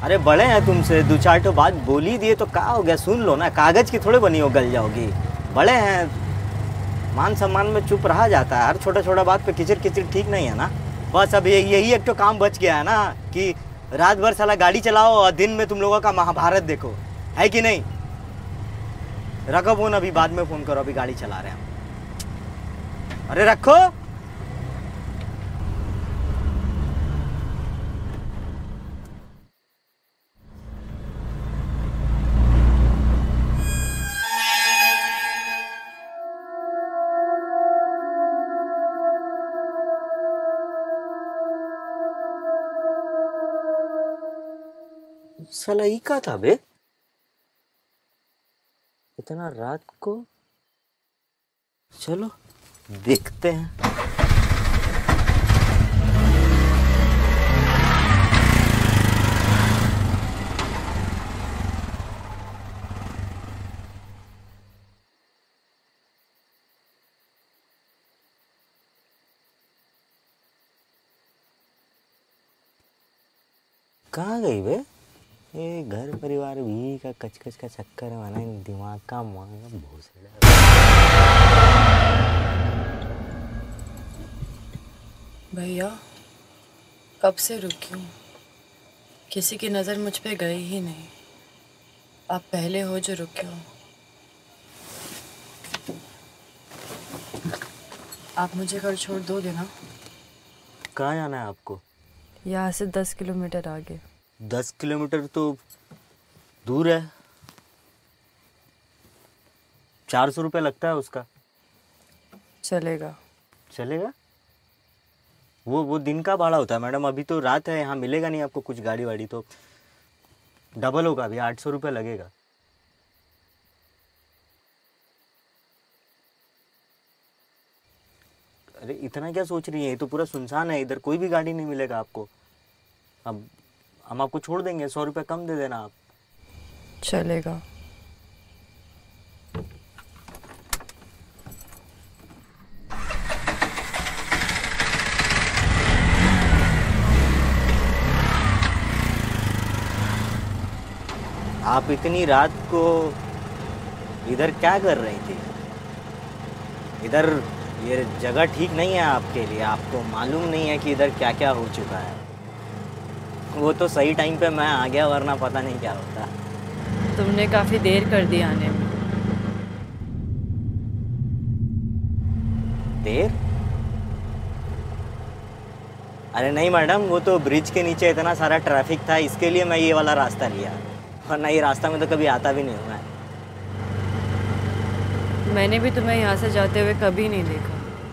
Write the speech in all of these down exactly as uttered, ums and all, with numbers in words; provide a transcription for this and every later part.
अरे बड़े हैं तुमसे, दो चार तो बात बोल ही दिए तो क्या हो गया, सुन लो ना, कागज की थोड़े बनी हो गल जाओगी। बड़े हैं, मान सम्मान में चुप रहा जाता है, हर छोटा छोटा बात पे किचिर किचिर ठीक नहीं है ना। बस अब यही यही एक तो काम बच गया है ना कि रात भर साला गाड़ी चलाओ और दिन में तुम लोगों का महाभारत देखो, है कि नहीं। रखो फोन, अभी बाद में फोन करो, अभी गाड़ी चला रहे हैं। अरे रखो। साला ई का था बे, इतना रात को। चलो देखते हैं। कहाँ गई बे? ये घर परिवार भी का कचकच का चक्कर है ना, दिमाग का मांगा भूसड़ा। भैया कब से रुकी हूँ, किसी की नज़र मुझ पे गई ही नहीं। आप पहले हो जो रुके हो। आप मुझे घर छोड़ दोगे ना? कहाँ जाना है आपको? यहाँ से दस किलोमीटर आगे। दस किलोमीटर तो दूर है, चार सौ रुपये लगता है उसका। चलेगा। चलेगा? वो वो दिन का भाड़ा होता है मैडम, अभी तो रात है, यहाँ मिलेगा नहीं आपको कुछ गाड़ी वाड़ी, तो डबल होगा, अभी आठ सौ रुपये लगेगा। अरे इतना क्या सोच रही है, ये तो पूरा सुनसान है, इधर कोई भी गाड़ी नहीं मिलेगा आपको। अब हम आपको छोड़ देंगे, सौ रुपये कम दे देना आप। चलेगा। आप इतनी रात को इधर क्या कर रही थी? इधर ये जगह ठीक नहीं है आपके लिए, आपको मालूम नहीं है कि इधर क्या क्या हो चुका है। वो तो सही टाइम पे मैं आ गया, वरना पता नहीं क्या होता। तुमने काफ़ी देर कर दी आने में। देर? अरे नहीं मैडम, वो तो ब्रिज के नीचे इतना सारा ट्रैफिक था, इसके लिए मैं ये वाला रास्ता लिया, वरना ये रास्ता में तो कभी आता भी नहीं हूँ मैं। मैंने भी तुम्हें यहाँ से जाते हुए कभी नहीं देखा।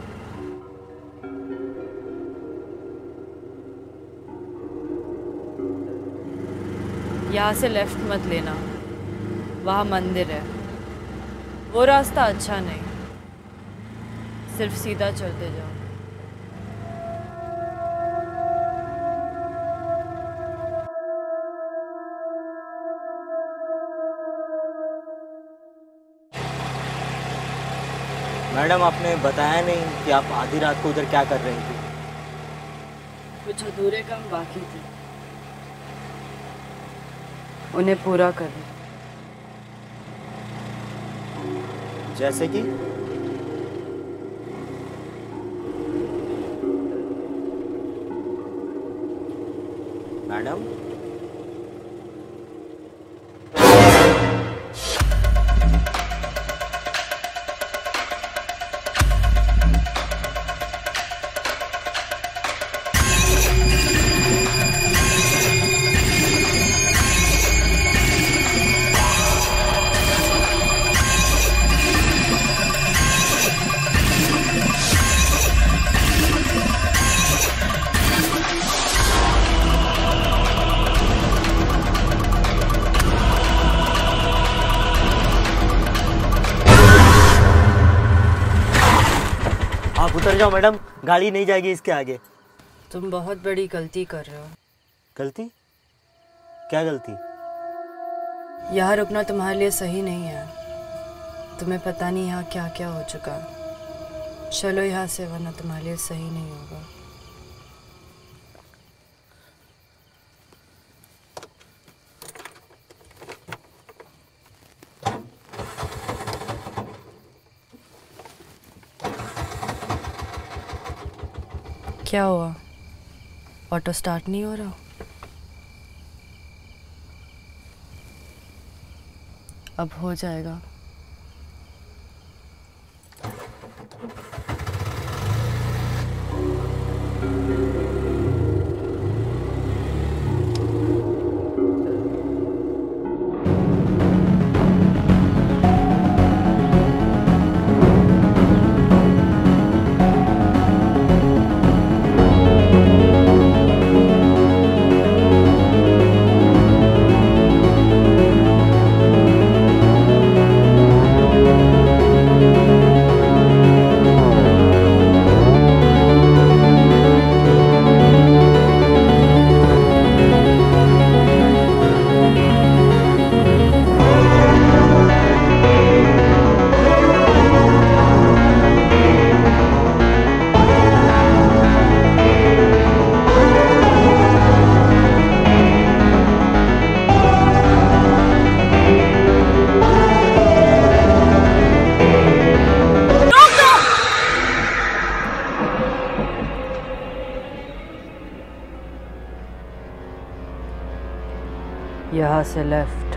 यहाँ से लेफ्ट मत लेना, वहाँ मंदिर है, वो रास्ता अच्छा नहीं, सिर्फ सीधा चलते जाओ। मैडम आपने बताया नहीं कि आप आधी रात को उधर क्या कर रही थी? कुछ अधूरे काम बाकी थे, उन्हें पूरा करना। जैसे कि? मैडम आप उतर जाओ मैडम, गाड़ी नहीं जाएगी इसके आगे। तुम बहुत बड़ी गलती कर रहे हो। गलती? क्या गलती? यहाँ रुकना तुम्हारे लिए सही नहीं है। तुम्हें पता नहीं यहाँ क्या क्या हो चुका है। चलो यहाँ से, वरना तुम्हारे लिए सही नहीं होगा। क्या हुआ? ऑटो स्टार्ट नहीं हो रहा? अब हो जाएगा। यहाँ से लेफ्ट।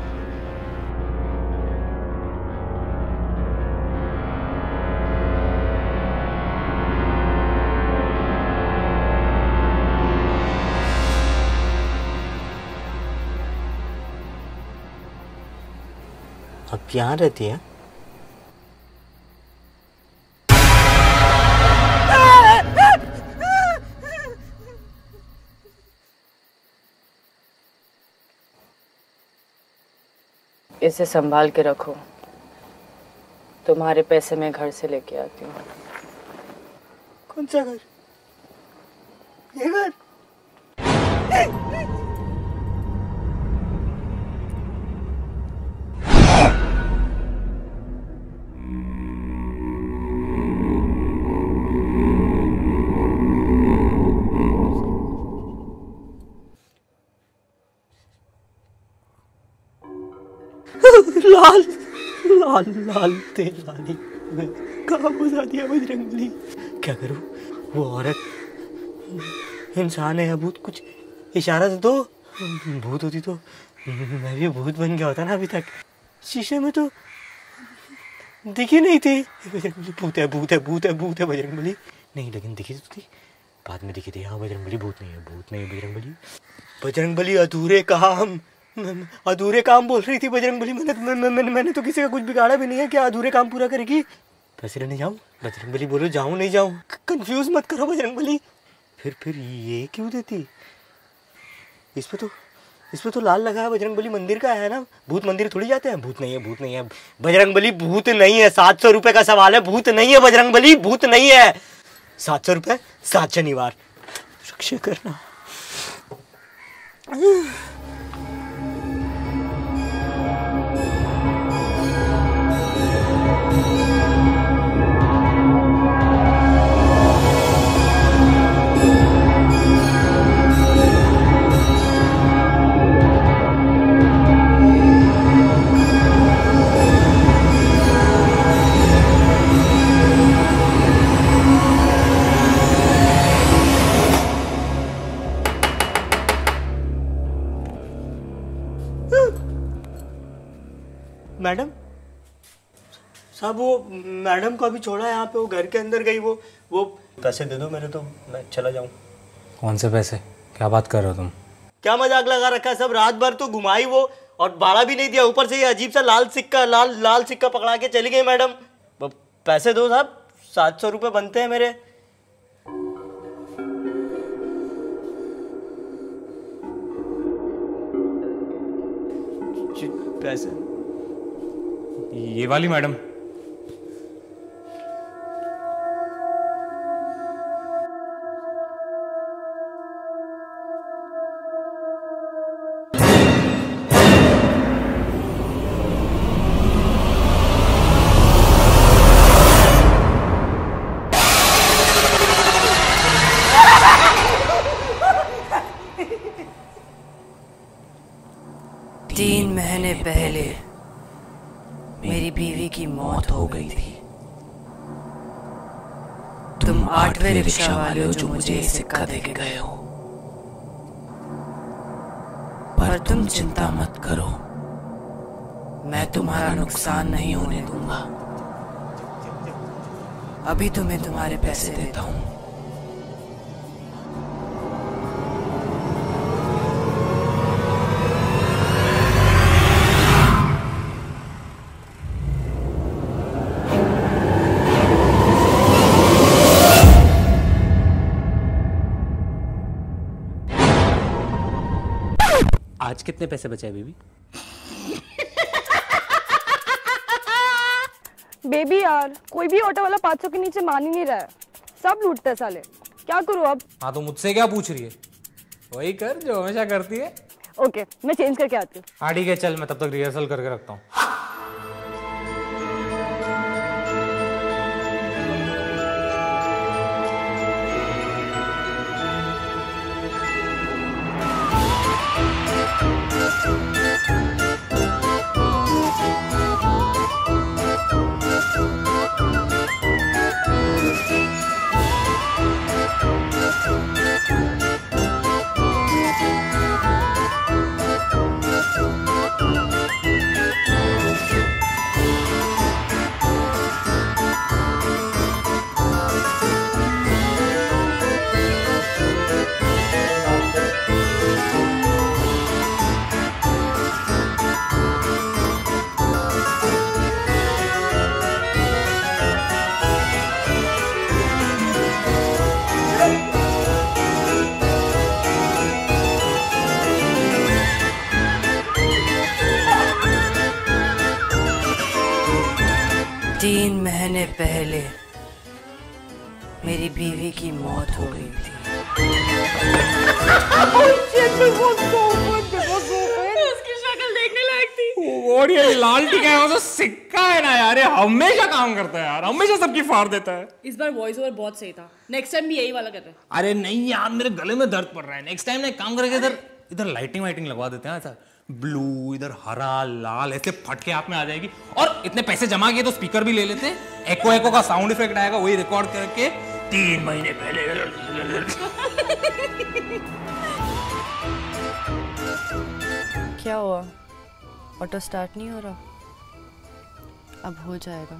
अब यहाँ रहती है? इसे संभाल के रखो, तुम्हारे पैसे मैं घर से लेके आती हूँ। कौन सा घर? ये घर? लाल लाल लाल तेल लाली कहाँ फंसा दिया बजरंगबली। क्या करूँ? वो औरत इंसान है या भूत? कुछ इशारा तो दो। भूत होती तो मैं भी भूत बन गया होता ना अभी तक। शीशे में तो दिखी नहीं थी बजरंगबली। भूत है भूत है भूत है भूत है बजरंगबली। नहीं, लेकिन दिखी तो थी, बाद में दिखी थी। हाँ बजरंगबली भूत नहीं है, भूत नहीं है बजरंगबली। बजरंगबली अधूरे काम अधूरे काम बोल रही थी बजरंगबली। मैंने मैं, मैं, मैंने तो किसी का कुछ बिगाड़ा भी नहीं है। क्या अधूरे काम पूरा करेगी? पैसे लेने जाऊँ? बजरंगबली बोलो जाऊँ नहीं जाऊँ? कंफ्यूज मत करो बजरंगबली। फिर फिर ये क्यों देती? इस पे तो इस पे तो लाल लगा है। बजरंगबली मंदिर का है ना? भूत मंदिर थोड़ी जाते हैं। भूत नहीं है, भूत नहीं है बजरंगबली, भूत नहीं है। सात सौ रुपये का सवाल है, भूत नहीं है बजरंगबली, भूत नहीं है। सात सौ रुपये सात शनिवार रक्षा करना। मैडम साहब, वो मैडम को अभी छोड़ा यहाँ पे, वो घर के अंदर गई। वो वो पैसे दे दो मेरे, तो मैं चला जाऊँ। कौन से पैसे? क्या बात कर रहे हो तुम? क्या मजाक लगा रखा है? सब रात भर तो घुमाई वो, और भाड़ा भी नहीं दिया। ऊपर से ये अजीब सा लाल सिक्का लाल लाल सिक्का पकड़ा के चली गई मैडम। पैसे दो साहब, सात सौ रुपये बनते हैं मेरे। पैसे ये वाली मैडम? तीन महीने पहले मेरी बीवी की मौत हो गई थी। तुम आठवें रिक्शा वाले हो जो मुझे ये सिक्का दे के गए हो, पर तुम चिंता मत करो, मैं तुम्हारा नुकसान नहीं होने दूंगा। अभी तुम्हें तुम्हारे पैसे देता हूं। आज कितने पैसे बचे हैं बेबी? बेबी यार, कोई भी ऑटो वाला पाँच सौ के नीचे मान ही नहीं रहा है। सब लूटते हैं साले। क्या करूँ अब? हाँ तो मुझसे क्या पूछ रही है? वही कर जो हमेशा करती है। ओके, मैं चेंज करके आती हूँ। हाँ ठीक है, चल मैं तब तक रिहर्सल करके रखता हूँ। तीन महीने पहले मेरी बीवी की मौत हो गई थी। उसकी शक्ल देखने लायक थी। और ये लाल टिका है वो तो सिक्का है ना यार, ये हमेशा काम करता है यार, हमेशा सबकी फाड़ देता है। इस बार वॉइस ओवर बहुत सही था, नेक्स्ट टाइम भी यही वाला कर रहे हैं। अरे नहीं यार, मेरे गले में दर्द पड़ रहा है। नेक्स्ट टाइम ना एक काम करके इधर इधर लाइटिंग वाइटिंग लगवा देते हैं, ऐसा ब्लू, इधर हरा, लाल, ऐसे फटके हाथ में आ जाएगी। और इतने पैसे जमा किए तो स्पीकर भी ले लेते हैं, एको एको का साउंड इफेक्ट आएगा, वही रिकॉर्ड करके तीन महीने पहले। क्या हुआ? ऑटो स्टार्ट नहीं हो रहा? अब हो जाएगा।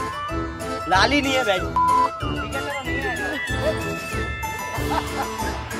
लाली नहीं है बैठ। ठीक है चलो, नहीं है।